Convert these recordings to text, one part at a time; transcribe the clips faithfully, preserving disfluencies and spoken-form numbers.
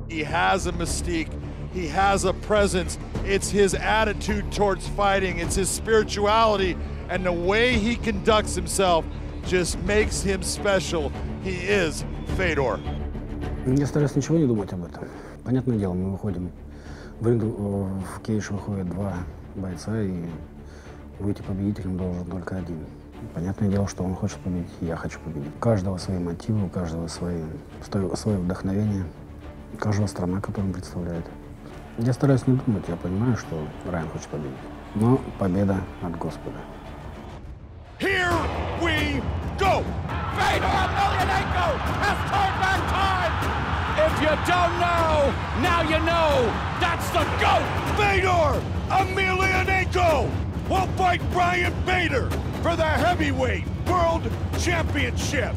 He has a mystique, he has a presence. It's his attitude towards fighting, it's his spirituality, and the way he conducts himself just makes him special. He is Fedor. Я стараюсь ничего не думать об этом. Понятное дело, мы выходим в ринг, в кейдж выходят два бойца, и выйти победителем должен только один. Понятное дело, что он хочет победить, и я хочу победить. У каждого свои мотивы, у каждого свои, свое вдохновение, у каждого страна, которую он представляет. Я стараюсь не думать, я понимаю, что Райан хочет победить. Но победа от Господа. Here we go! Fedor Emelianenko has turned back time! If you don't know, now you know! That's the GOAT! Fedor Emelianenko will fight Brian Bader for the Heavyweight World Championship!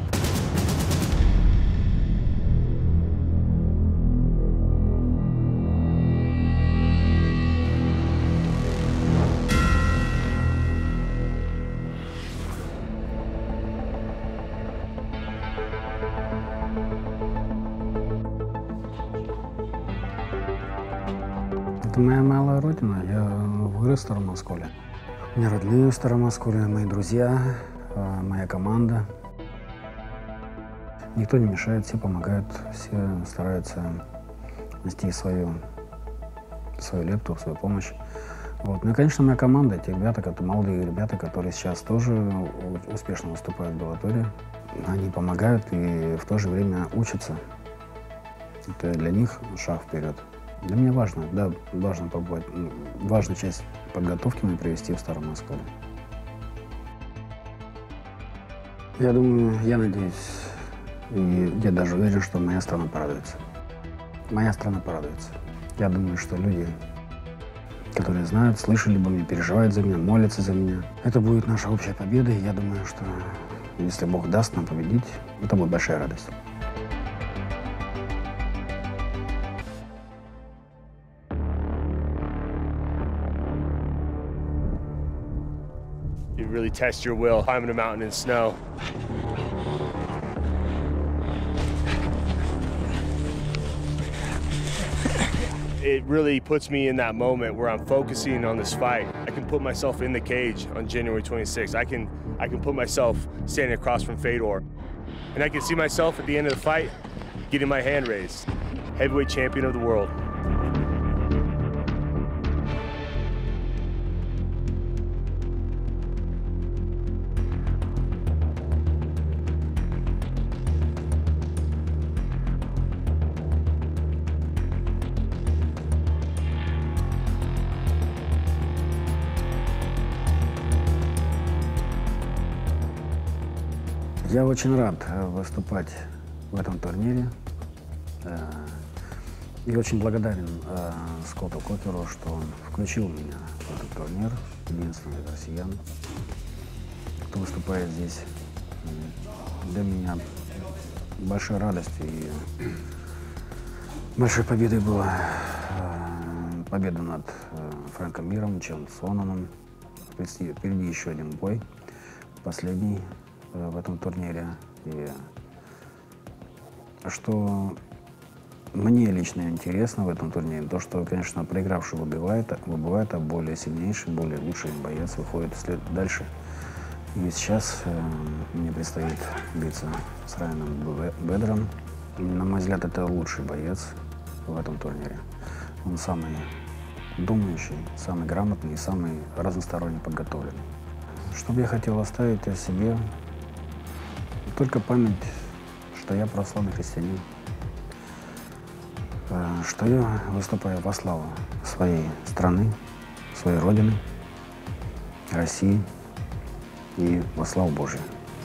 Это моя малая родина. Я вырос в Старом Осколе. У меня родные в Старом Осколе, мои друзья, моя команда. Никто не мешает, все помогают, все стараются нести свою, свою лепту, свою помощь. Вот. Ну и, конечно, моя команда, те ребята, которые, молодые ребята, которые сейчас тоже успешно выступают в Беллаторе. Они помогают и в то же время учатся. Это для них шаг вперед. Для меня важно, да, важно побывать, важную часть подготовки мы провести в Старом Осколе. Я думаю, я надеюсь, и я даже уверен, что моя страна порадуется. Моя страна порадуется. Я думаю, что люди, которые знают, слышали бы меня, переживают за меня, молятся за меня. Это будет наша общая победа, и я думаю, что если Бог даст нам победить, это будет большая радость. You really test your will climbing a mountain in snow. It really puts me in that moment where I'm focusing on this fight. I can put myself in the cage on January twenty-sixth. I can, I can put myself standing across from Fedor. And I can see myself at the end of the fight getting my hand raised. Heavyweight champion of the world. Я очень рад выступать в этом турнире и очень благодарен Скотту Кокеру, что он включил меня в этот турнир, единственный из россиян, кто выступает здесь. Для меня большой радостью и большой победой была победа над Фрэнком Миром, Чон Сонаном. Впереди еще один бой, последний в этом турнире. И что мне лично интересно в этом турнире, то, что, конечно, проигравший выбивает, выбывает, а более сильнейший, более лучший боец выходит вслед дальше. И сейчас э, мне предстоит биться с Райаном Бэдером. И, на мой взгляд, это лучший боец в этом турнире. Он самый думающий, самый грамотный и самый разносторонне подготовленный. Что бы я хотел оставить о себе? Только память, что я православный христианин, что я выступаю во славу своей страны, своей родины, России и во славу Божию.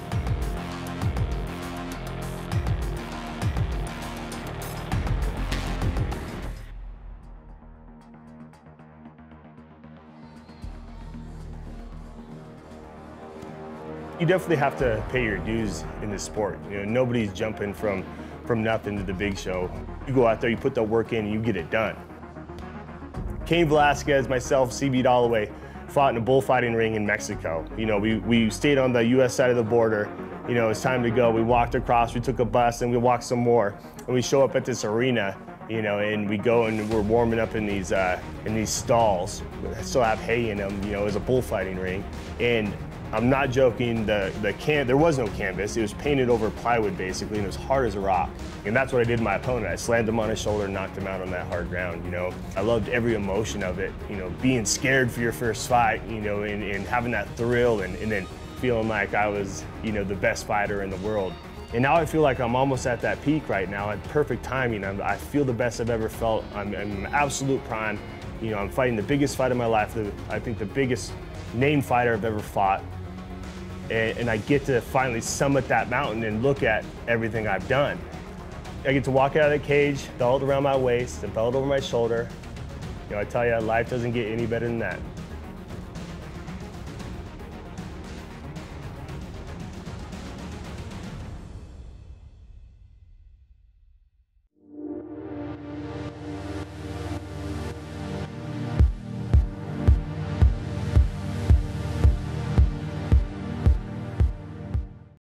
You definitely have to pay your dues in this sport. You know, nobody's jumping from, from nothing to the big show. You go out there, you put the work in, and you get it done. Cain Velasquez, myself, C B Dollaway fought in a bullfighting ring in Mexico. You know, we, we stayed on the U S side of the border. You know, it's time to go. We walked across, we took a bus, and we walked some more. And we show up at this arena, You know, and we go and we're warming up in these uh, in these stalls that still have hay in them. You know, as a bullfighting ring, and I'm not joking. The the can there was no canvas. It was painted over plywood basically, and it was hard as a rock. And that's what I did to my opponent. I slammed him on his shoulder, and knocked him out on that hard ground. You know, I loved every emotion of it. You know, being scared for your first fight. You know, and, and having that thrill, and, and then feeling like I was, you know, the best fighter in the world. And now I feel like I'm almost at that peak right now, at perfect timing. I'm, I feel the best I've ever felt. I'm, I'm in absolute prime. You know, I'm fighting the biggest fight of my life. The, I think the biggest named fighter I've ever fought. And, and I get to finally summit that mountain and look at everything I've done. I get to walk out of the cage, belt around my waist, the belt over my shoulder. You know, I tell you, life doesn't get any better than that.